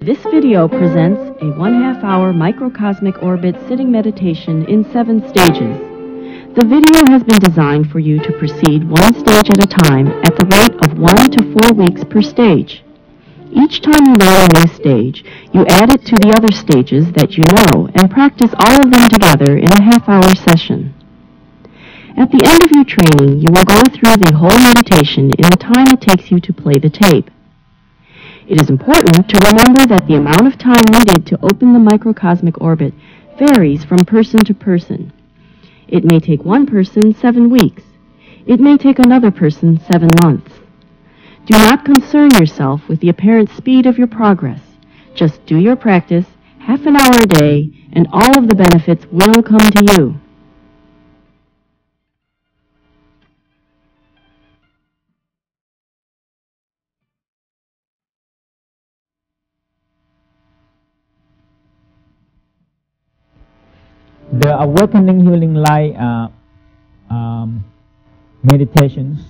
This video presents a 1/2-hour microcosmic orbit sitting meditation in 7 stages. The video has been designed for you to proceed 1 stage at a time at the rate of 1 to 4 weeks per stage. Each time you learn a new stage, you add it to the other stages that you know and practice all of them together in a half-hour session. At the end of your training, you will go through the whole meditation in the time it takes you to play the tape. It is important to remember that the amount of time needed to open the microcosmic orbit varies from person to person. It may take one person 7 weeks. It may take another person 7 months. Do not concern yourself with the apparent speed of your progress. Just do your practice, half an hour a day, and all of the benefits will come to you. The Awakening Healing Light meditations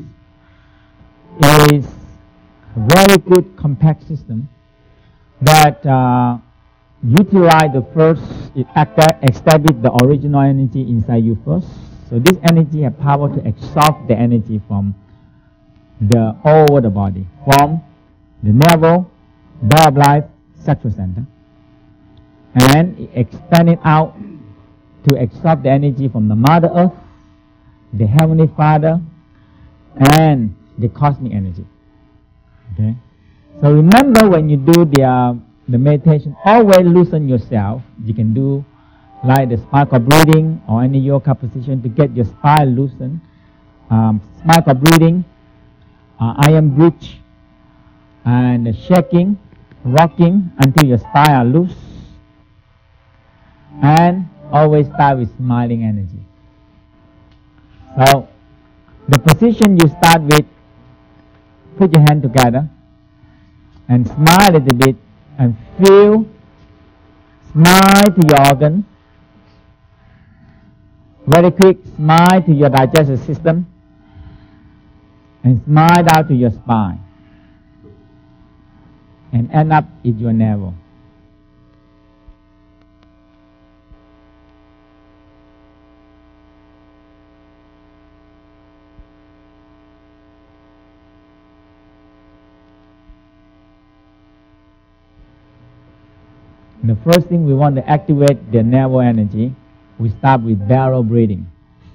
is a very good compact system that utilize the first, establish the original energy inside you first. So this energy has power to absorb the energy from all over the body, from the navel, door of life, sexual center, and it expand it out to absorb the energy from the Mother Earth, the Heavenly Father, and the cosmic energy. Okay. So remember, when you do the meditation, always loosen yourself. You can do like the spinal breathing or any yoga position to get your spine loosened. Spinal breathing, iron bridge, and shaking, rocking until your spine are loose. And always start with smiling energy. So, the position you start with, put your hand together and smile a little bit and feel, smile to your organ. Very quick, smile to your digestive system and smile down to your spine and end up at your navel. The first thing we want to activate the navel energy, we start with barrel breathing.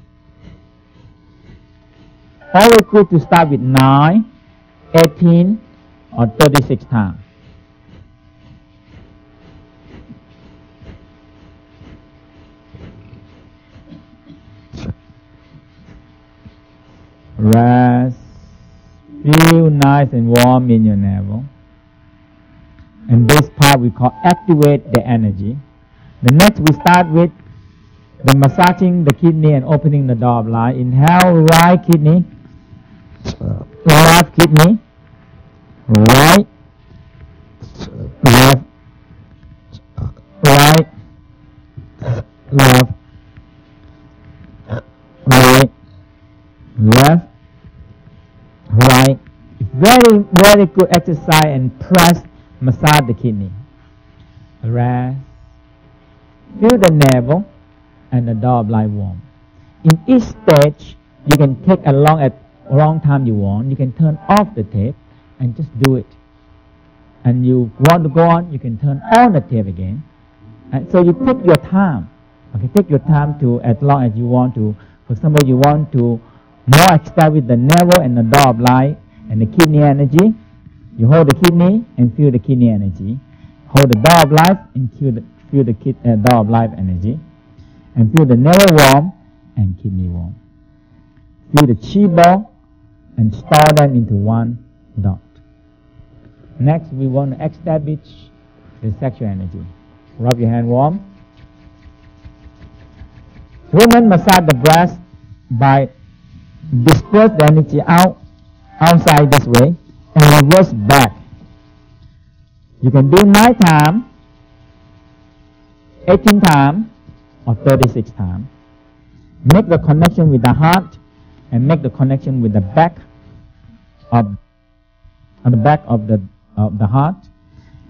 Always good to start with 9, 18, or 36 times. Rest. Feel nice and warm in your navel. And this part we call activate the energy. The next we start with the massaging the kidney and opening the door of life. Inhale, right kidney, left kidney, right, left, right, left, right, left, right. Very, very good exercise and press. Massage the kidney. Rest. Feel the navel and the door of life warm. In each stage, you can take a long time you want. You can turn off the tape and just do it. And you want to go on, you can turn on the tape again. And so you take your time. Okay, take your time to as long as you want to. For example, you want to more establish the navel and the door of life and the kidney energy. You hold the kidney and feel the kidney energy. Hold the door of life and feel the door of life energy. And feel the navel warm and kidney warm. Feel the chi ball and store them into one dot. Next, we want to establish the sexual energy. Rub your hand warm. Women massage the breast by disperse the energy outside this way. And reverse back. You can do 9 times, 18 times, or 36 times. Make the connection with the heart and make the connection with the back of the heart,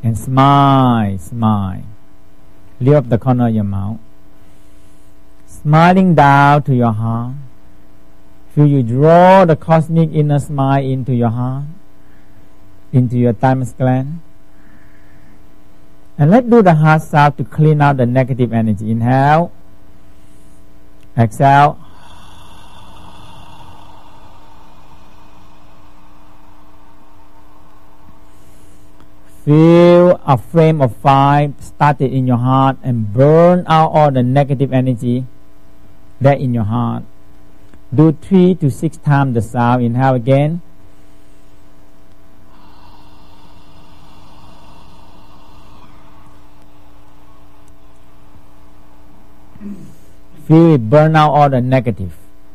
And smile. Lift up the corner of your mouth. Smiling down to your heart. Feel you draw the cosmic inner smile into your heart, into your thymus gland. And let's do the heart sound to clean out the negative energy. Inhale. Exhale. Feel a flame of fire started in your heart and burn out all the negative energy that in your heart. Do 3 to 6 times the sound. Inhale again. Feel it burn out all the negative.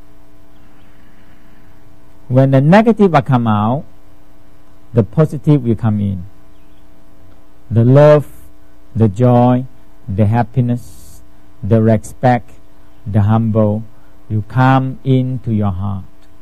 When the negative will come out, the positive will come in. The love, the joy, the happiness, the respect, the humble will come into your heart.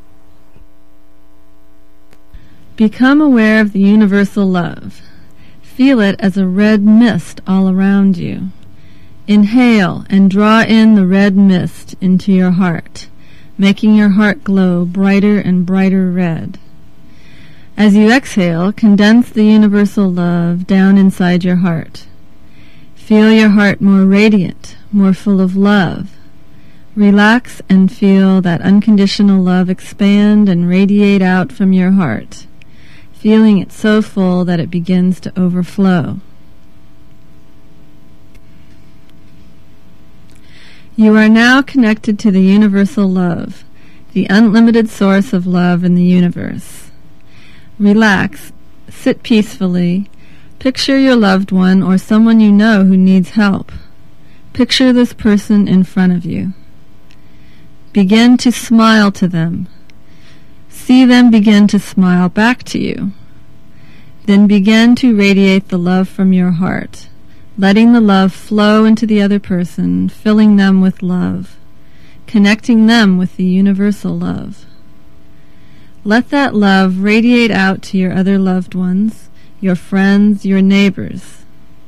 Become aware of the universal love. Feel it as a red mist all around you. Inhale and draw in the red mist into your heart, making your heart glow brighter and brighter red. As you exhale, condense the universal love down inside your heart. Feel your heart more radiant, more full of love. Relax and feel that unconditional love expand and radiate out from your heart, feeling it so full that it begins to overflow. You are now connected to the universal love, the unlimited source of love in the universe. Relax, sit peacefully, picture your loved one or someone you know who needs help. Picture this person in front of you. Begin to smile to them. See them begin to smile back to you. Then begin to radiate the love from your heart, letting the love flow into the other person, filling them with love, connecting them with the universal love. Let that love radiate out to your other loved ones, your friends, your neighbors.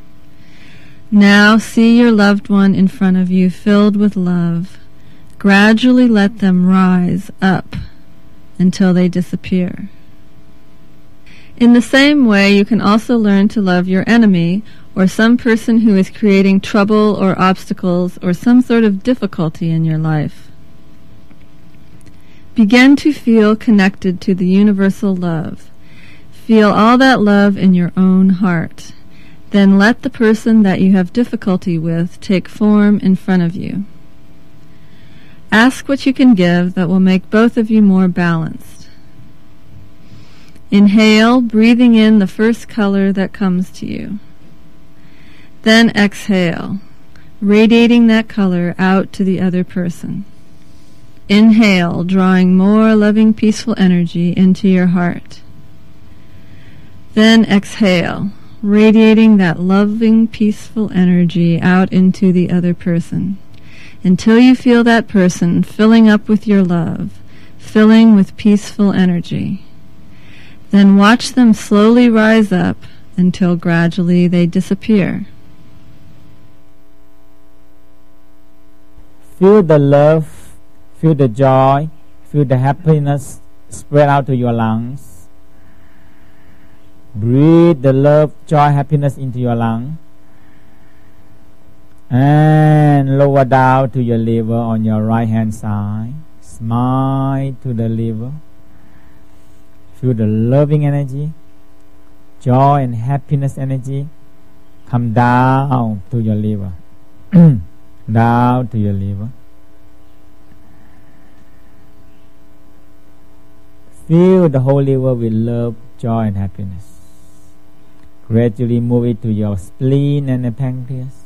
Now see your loved one in front of you filled with love. Gradually let them rise up until they disappear. In the same way, you can also learn to love your enemy or some person who is creating trouble or obstacles or some sort of difficulty in your life. Begin to feel connected to the universal love. Feel all that love in your own heart. Then let the person that you have difficulty with take form in front of you. Ask what you can give that will make both of you more balanced. Inhale, breathing in the first color that comes to you. Then exhale, radiating that color out to the other person. Inhale, drawing more loving, peaceful energy into your heart. Then exhale, radiating that loving, peaceful energy out into the other person, until you feel that person filling up with your love, filling with peaceful energy. Then watch them slowly rise up until gradually they disappear. Feel the love. Feel the joy, feel the happiness spread out to your lungs. Breathe the love, joy, happiness into your lung. And lower down to your liver on your right hand side. Smile to the liver. Feel the loving energy, joy and happiness energy come down to your liver. Down to your liver. Fill the whole liver with love, joy and happiness. Gradually move it to your spleen and the pancreas.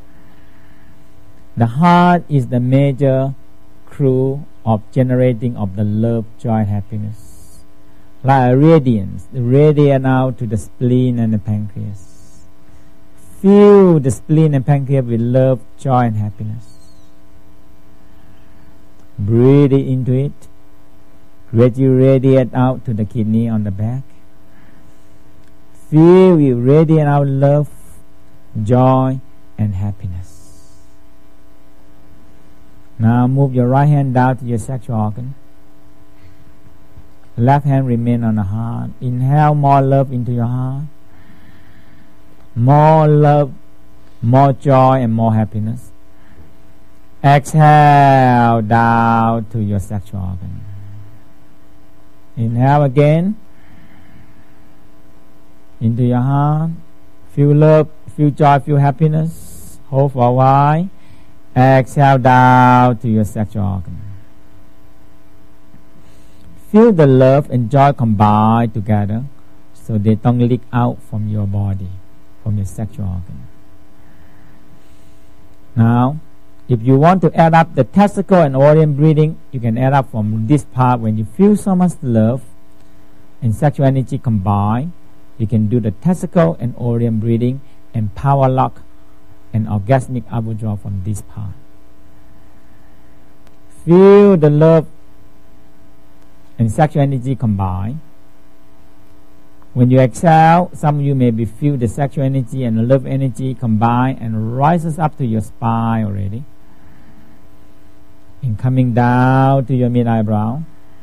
The heart is the major crew of generating of the love, joy and happiness. Like a radiance, radiate out to the spleen and the pancreas. Fill the spleen and pancreas with love, joy and happiness. Breathe it into it. Gradually radiate out to the kidney on the back. Feel it radiate out love, joy, and happiness. Now move your right hand down to your sexual organ. Left hand remain on the heart. Inhale more love into your heart. More love, more joy, and more happiness. Exhale down to your sexual organ. Inhale again into your heart. Feel love, feel joy, feel happiness. Hold for a while. Exhale down to your sexual organ. Feel the love and joy combine together so they don't leak out from your body, from your sexual organ. Now, if you want to add up the testicle and organ breathing, you can add up from this part. When you feel so much love and sexual energy combine, you can do the testicle and organ breathing and power lock and orgasmic withdrawal from this part. Feel the love and sexual energy combine. When you exhale, some of you maybe feel the sexual energy and the love energy combine and rises up to your spine already. And coming down to your mid-eyebrow.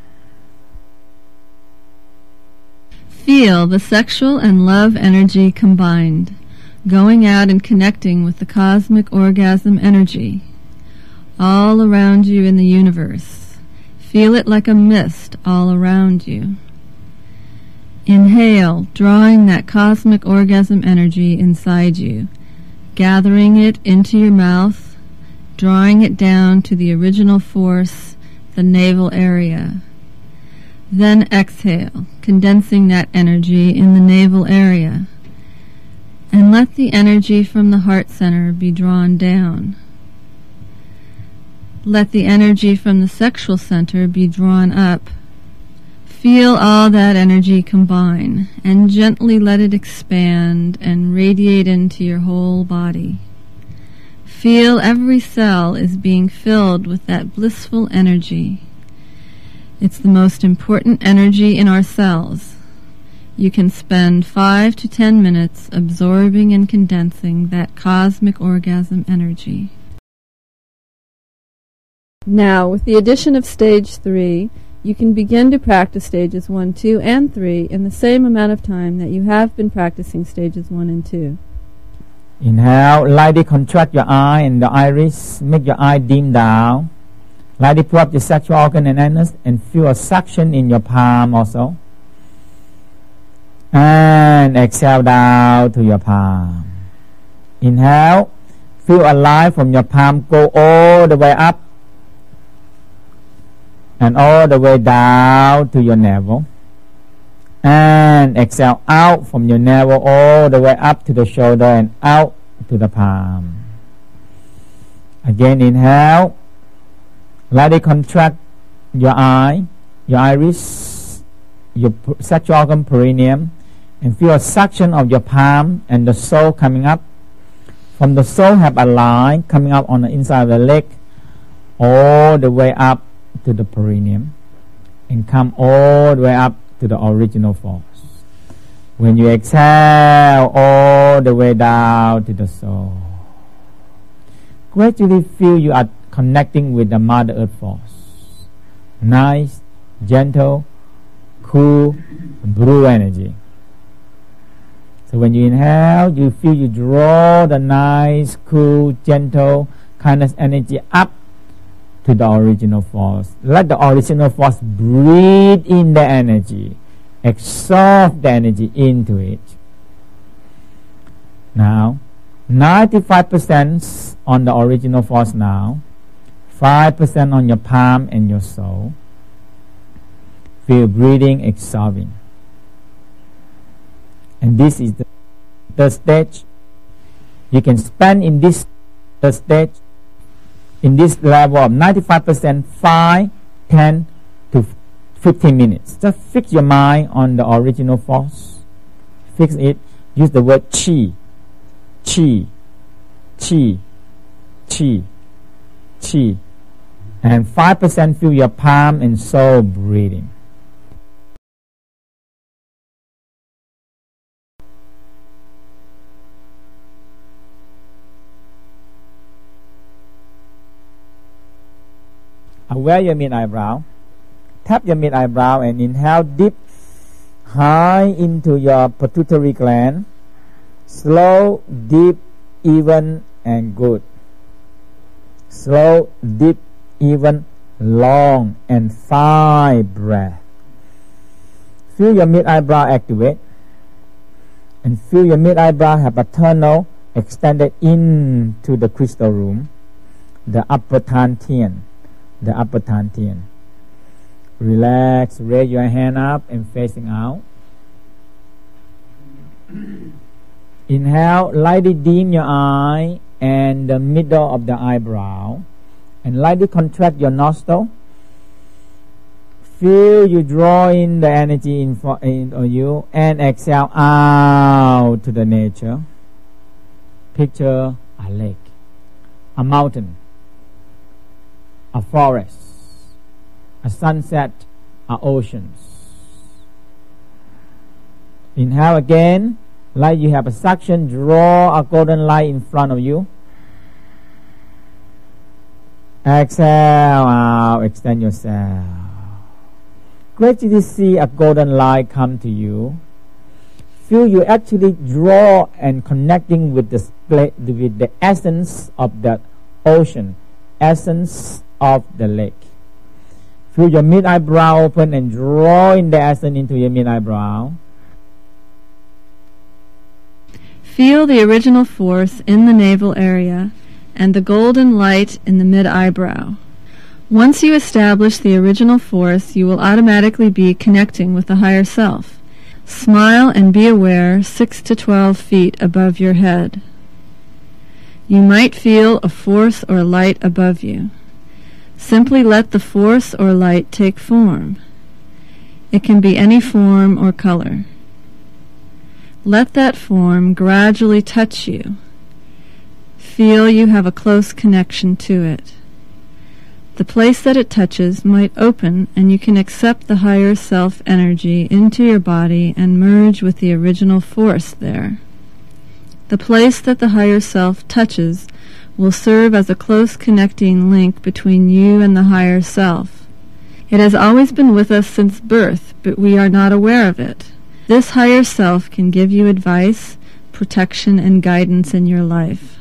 Feel the sexual and love energy combined, going out and connecting with the cosmic orgasm energy all around you in the universe. Feel it like a mist all around you. Inhale, drawing that cosmic orgasm energy inside you, gathering it into your mouth, drawing it down to the original force, the navel area. Then exhale, condensing that energy in the navel area. And let the energy from the heart center be drawn down. Let the energy from the sexual center be drawn up. Feel all that energy combine and gently let it expand and radiate into your whole body. Feel every cell is being filled with that blissful energy. It's the most important energy in our cells. You can spend 5 to 10 minutes absorbing and condensing that cosmic orgasm energy. Now, with the addition of stage 3, you can begin to practice stages 1, 2, and 3 in the same amount of time that you have been practicing stages 1 and 2. Inhale, lightly contract your eye and the iris, make your eye dim down. Lightly pull up your sexual organ and anus and feel a suction in your palm also. And exhale down to your palm. Inhale, feel a line from your palm go all the way up and all the way down to your navel. And exhale out from your navel all the way up to the shoulder and out to the palm. Again, inhale. Lightly contract your eye, your iris, your sexual organ perineum, and feel a suction of your palm and the sole coming up. From the sole, have a line coming up on the inside of the leg, all the way up to the perineum, and come all the way up to the original force. When you exhale, all the way down to the soul. Gradually feel you are connecting with the Mother Earth force. Nice, gentle, cool, blue energy. So when you inhale, you feel you draw the nice, cool, gentle, kindness energy up to the original force. Let the original force breathe in the energy. Absorb the energy into it. Now, 95% on the original force now. 5% on your palm and your soul. Feel breathing, absorbing. And this is the third stage. You can spend in this third stage, in this level of 95%, 5, 10 to 15 minutes. Just fix your mind on the original force. Fix it. Use the word chi, chi, chi, chi, chi. And 5% feel your palm and soul breathing. Aware your mid eyebrow. Tap your mid eyebrow and inhale deep, high into your pituitary gland. Slow, deep, even, and good. Slow, deep, even, long, and fine breath. Feel your mid eyebrow activate. And feel your mid eyebrow have a tunnel extended into the crystal room, the upper Dantian. The upper Dantian. Relax, raise your hand up and facing out. Inhale, lightly dim your eye and the middle of the eyebrow, and lightly contract your nostril. Feel you draw in the energy in you, and exhale out to the nature. Picture a lake, a mountain, a forest, a sunset, a oceans. Inhale again, like you have a suction, draw a golden light in front of you. Exhale out, extend yourself. Gradually see a golden light come to you. Feel you actually draw and connecting with the essence of the ocean, essence of the lake. Feel your mid eyebrow open and draw in the essence into your mid eyebrow. Feel the original force in the navel area and the golden light in the mid eyebrow. Once you establish the original force, you will automatically be connecting with the higher self. Smile and be aware 6 to 12 feet above your head. You might feel a force or light above you. Simply let the force or light take form. It can be any form or color. Let that form gradually touch you. Feel you have a close connection to it. The place that it touches might open, and you can accept the higher self energy into your body and merge with the original force there. The place that the higher self touches will serve as a close connecting link between you and the higher self. It has always been with us since birth, but we are not aware of it. This higher self can give you advice, protection, and guidance in your life.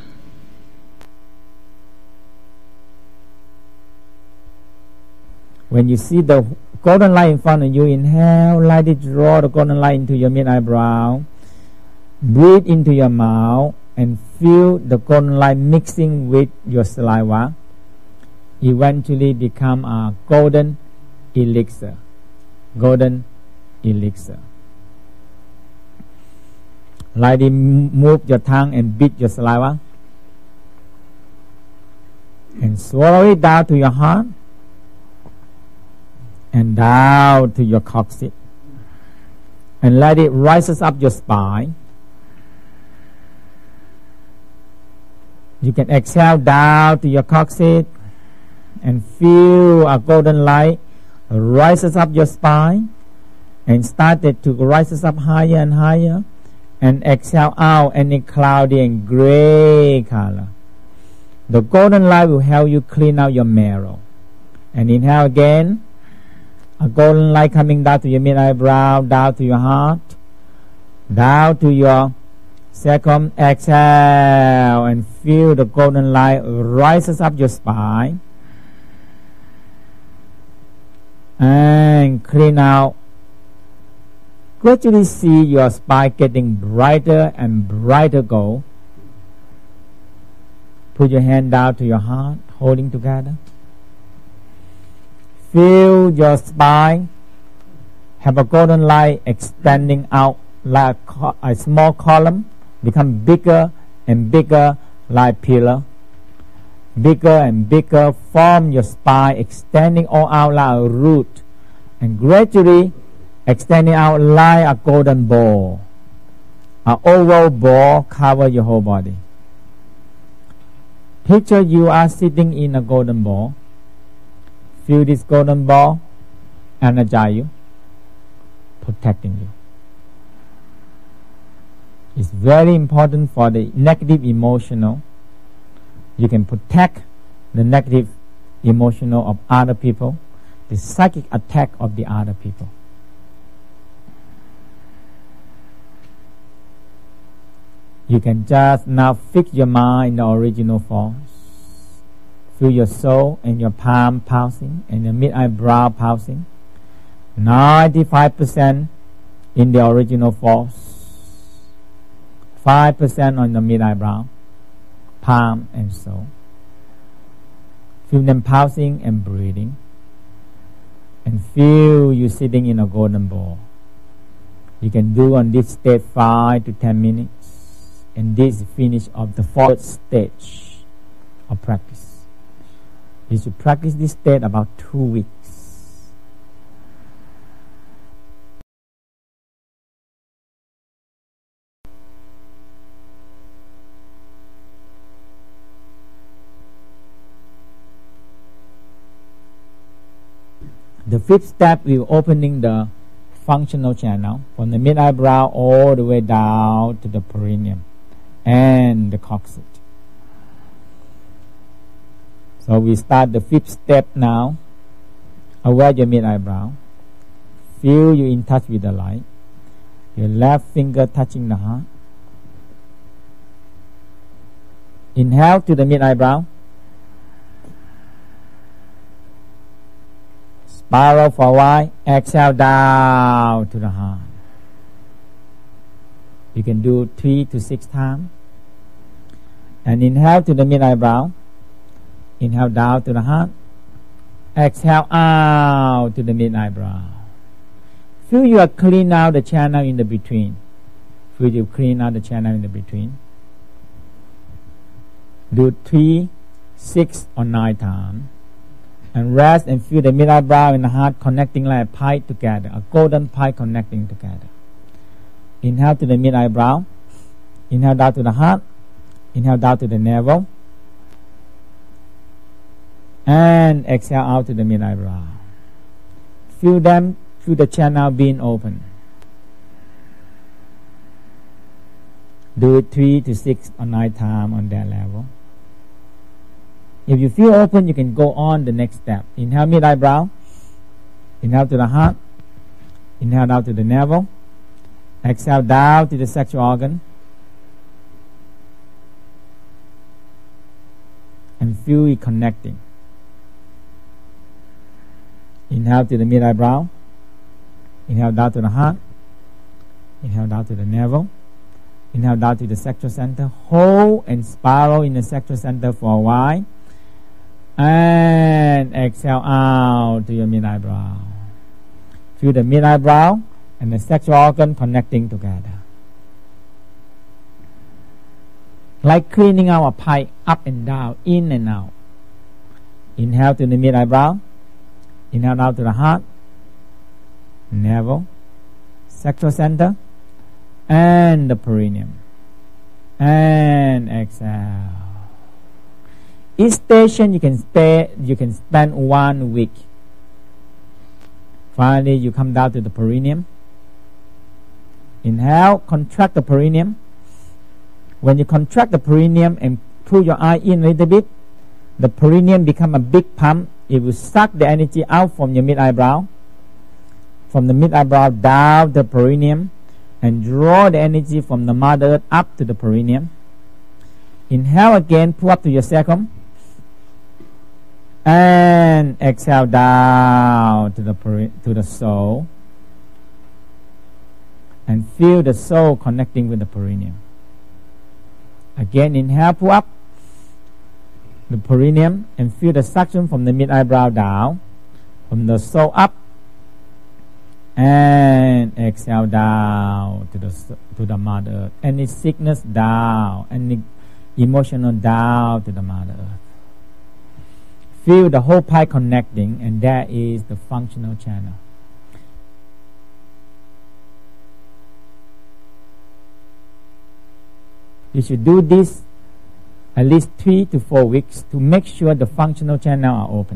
When you see the golden light in front of you, inhale, lightly draw the golden light into your mid eyebrow. Breathe into your mouth and feel the golden light mixing with your saliva. Eventually become a golden elixir. Golden elixir. Lightly move your tongue and beat your saliva. And swallow it down to your heart. And down to your coccyx. And let it rises up your spine. You can exhale down to your coccyx and feel a golden light rises up your spine and started to rises up higher and higher, and exhale out any cloudy and gray color. The golden light will help you clean out your marrow. And inhale again. A golden light coming down to your mid eyebrow, down to your heart, down to your sacrum. Exhale and feel the golden light rises up your spine and clean out. Gradually see your spine getting brighter and brighter gold. Put your hand down to your heart, holding together. Feel your spine have a golden light extending out like a small column, become bigger and bigger like pillar. Bigger and bigger, form your spine, extending all out like a root, and gradually extending out like a golden ball. An oval ball cover your whole body. Picture you are sitting in a golden ball. Feel this golden ball energize you, protecting you. It's very important for the negative emotional. You can protect the negative emotional of other people, the psychic attack of the other people. You can just now fix your mind in the original force. Feel your soul and your palm pulsing and your mid-eyebrow pulsing. 95% in the original force. 5% on the mid-eyebrow, palm and soul. Feel them pulsing and breathing. And feel you sitting in a golden ball. You can do on this state 5 to 10 minutes. And this is finish of the fourth stage of practice. You should practice this state about 2 weeks. The fifth step, we're opening the functional channel from the mid-eyebrow all the way down to the perineum and the coccyx. So we start the fifth step now. Aware your mid-eyebrow. Feel you in touch with the light. Your left finger touching the heart. Inhale to the mid-eyebrow. Spiral for a while. Exhale down to the heart. You can do 3 to 6 times. And inhale to the mid-eyebrow. Inhale down to the heart. Exhale out to the mid-eyebrow. Feel you are clean out the channel in the between. Feel you clean out the channel in the between. Do 3, 6 or 9 times. And rest and feel the mid-eyebrow and the heart connecting like a pipe together. A golden pipe connecting together. Inhale to the mid-eyebrow. Inhale down to the heart. Inhale down to the navel. And exhale out to the mid-eyebrow. Feel them, feel the channel being open. Do it 3 to 6 or 9 times on that level. If you feel open, you can go on the next step. Inhale mid-eyebrow. Inhale to the heart. Inhale down to the navel. Exhale down to the sexual organ. And feel it connecting. Inhale to the mid-eyebrow. Inhale down to the heart. Inhale down to the navel. Inhale down to the sexual center. Hold and spiral in the sexual center for a while. And exhale out to your mid-eyebrow. Feel the mid-eyebrow and the sexual organ connecting together. Like cleaning out a pipe up and down, in and out. Inhale to the mid-eyebrow. Inhale down to the heart, navel, sexual center, and the perineum. And exhale. Each station you can spend 1 week. Finally, you come down to the perineum. Inhale, contract the perineum. When you contract the perineum and pull your eye in a little bit, the perineum become a big pump. It will suck the energy out from your mid-eyebrow, from the mid-eyebrow down the perineum, and draw the energy from the Mother Earth up to the perineum. Inhale again, pull up to your sacrum, and exhale down to the soul, and feel the soul connecting with the perineum. Again, inhale, pull up the perineum and feel the suction from the mid-eyebrow down, from the soul up, and exhale down to the Mother Earth. Any sickness down, any emotional down to the Mother Earth. Feel the whole pipe connecting, and that is the functional channel. You should do this at least 3 to 4 weeks to make sure the functional channels are open.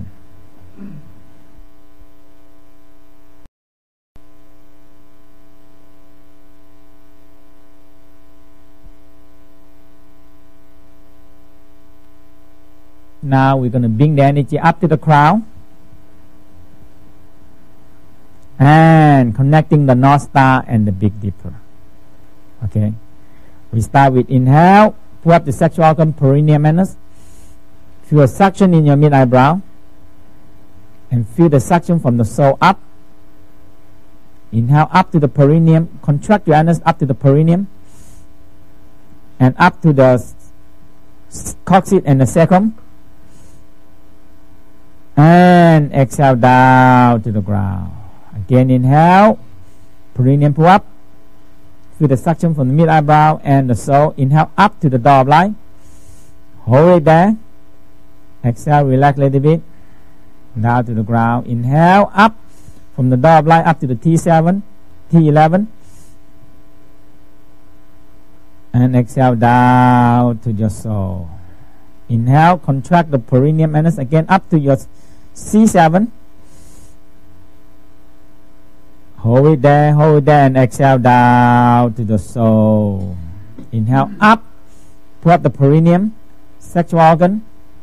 Now we're going to bring the energy up to the crown and connecting the North Star and the Big Dipper. Okay, we start with inhale, pull up the sexual organ, perineum anus. Feel a suction in your mid eyebrow and feel the suction from the soul up. Inhale up to the perineum, contract your anus up to the perineum and up to the coccyx and the sacrum, and exhale down to the ground. Again, inhale, perineum pull up, feel the suction from the mid eyebrow and the soul. Inhale up to the door of light, hold it there, exhale, relax a little bit, down to the ground. Inhale up from the door of light up to the T7, T11, and exhale down to your soul. Inhale, contract the perineum anus again up to your C7. Hold it there, and exhale down to the soul. Inhale up, pull up the perineum, sexual organ.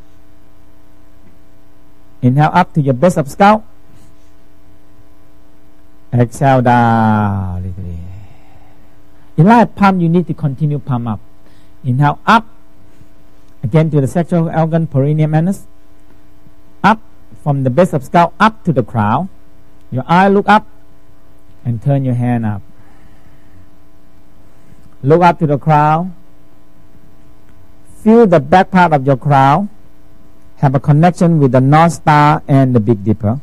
Inhale up to your base of skull. Exhale down a little bit. In light palm, you need to continue palm up. Inhale up, again to the sexual organ, perineum anus. Up from the base of skull up to the crown. Your eye look up and turn your hand up. Look up to the crown. Feel the back part of your crown have a connection with the North Star and the Big Dipper.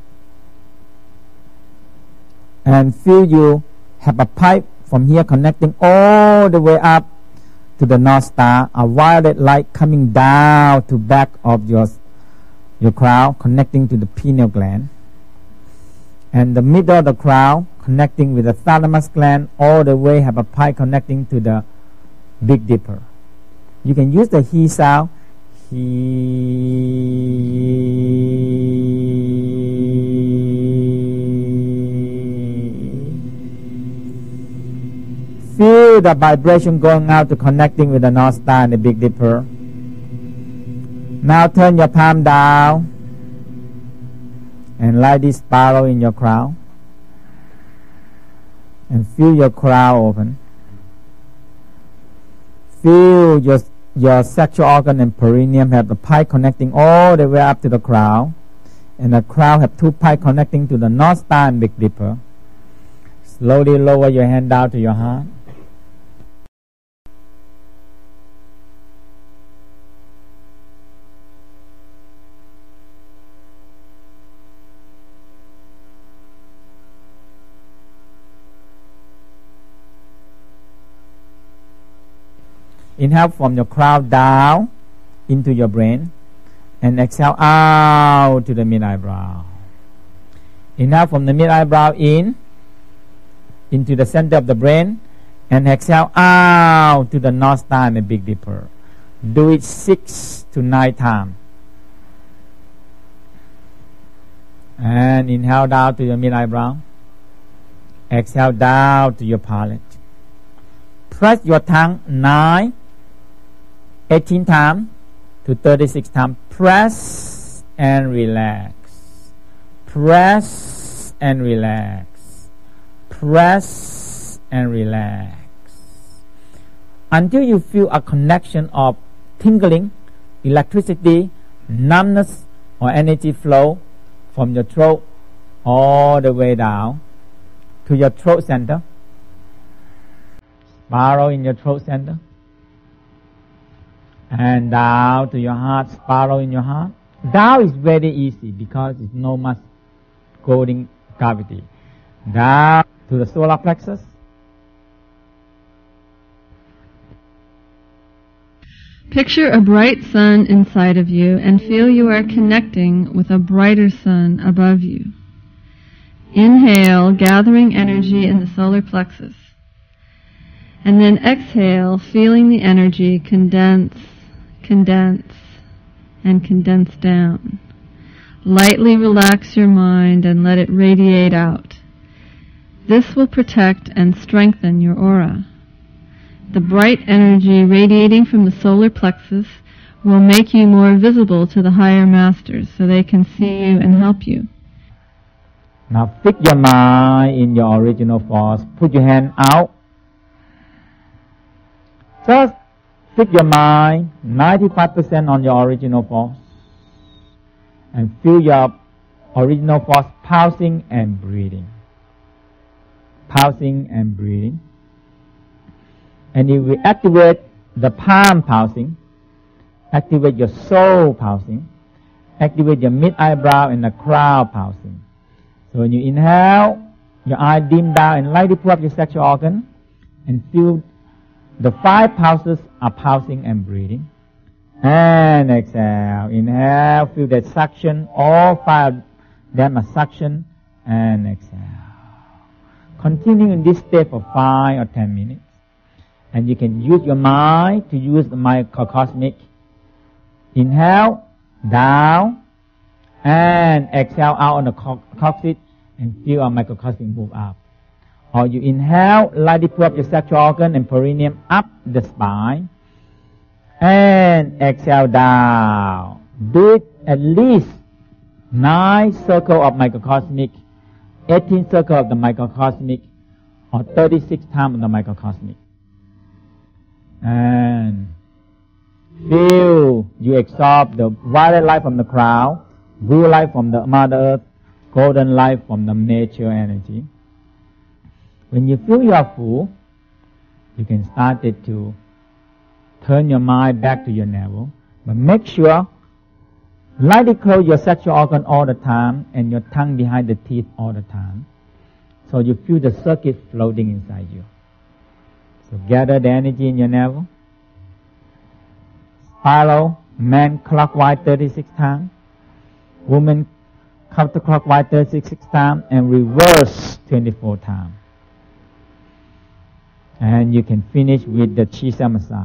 And feel you have a pipe from here connecting all the way up to the North Star, a violet light coming down to back of your crown, connecting to the pineal gland. And the middle of the crown connecting with the thalamus gland, all the way have a pipe connecting to the Big Dipper. You can use the he sound. Feel the vibration going out to connecting with the North Star and the Big Dipper. Now turn your palm down and light this sparrow in your crown. And feel your crown open. Feel your sexual organ and perineum have the pipe connecting all the way up to the crown. And the crown have two pipes connecting to the North Star and Big Dipper. Slowly lower your hand down to your heart. Inhale from your crown down into your brain and exhale out to the mid eyebrow. Inhale from the mid eyebrow into the center of the brain and exhale out to the North Star and the Big Dipper. Do it 6 to 9 times. And inhale down to your mid eyebrow. Exhale down to your palate. Press your tongue 18 times to 36 times. Press and relax. Press and relax. Press and relax. Until you feel a connection of tingling, electricity, numbness, or energy flow from your throat all the way down to your throat center. Spiral in your throat center. And down to your heart, spiral in your heart. Down is very easy because it's no much coding cavity. Down to the solar plexus. Picture a bright sun inside of you and feel you are connecting with a brighter sun above you. Inhale, gathering energy in the solar plexus. And then exhale, feeling the energy condense, and condense down. Lightly relax your mind and let it radiate out. This will protect and strengthen your aura. The bright energy radiating from the solar plexus will make you more visible to the higher masters so they can see you and help you. Now fix your mind in your original force. Put your hand out. Just fix your mind 95% on your original force. And feel your original force pulsing and breathing. Pulsing and breathing. And if we activate the palm pulsing, activate your soul pulsing, activate your mid-eyebrow and the crown pulsing. So when you inhale, your eye dim down and lightly pull up your sexual organ and feel the 5 pulses are pulsing and breathing. And exhale. Inhale, feel that suction. All 5 of them are suction and exhale. Continue in this state for 5 or 10 minutes. And you can use your mind to use the microcosmic. Inhale, down, and exhale out on the coccyx and feel our microcosmic move up. Or you inhale, lightly pull up your sexual organ and perineum up the spine. And exhale down. Do it at least 9 circles of microcosmic, 18 circles of the microcosmic, or 36 times of the microcosmic. And feel you absorb the violet light from the crown, blue light from the Mother Earth, golden light from the nature energy. When you feel you are full, you can start it to turn your mind back to your navel. But make sure lightly close your sexual organ all the time and your tongue behind the teeth all the time. So you feel the circuit floating inside you. So gather the energy in your navel. Spiral, man clockwise 36 times. Woman counterclockwise 36 times. And reverse 24 times. And you can finish with the chi cell massage.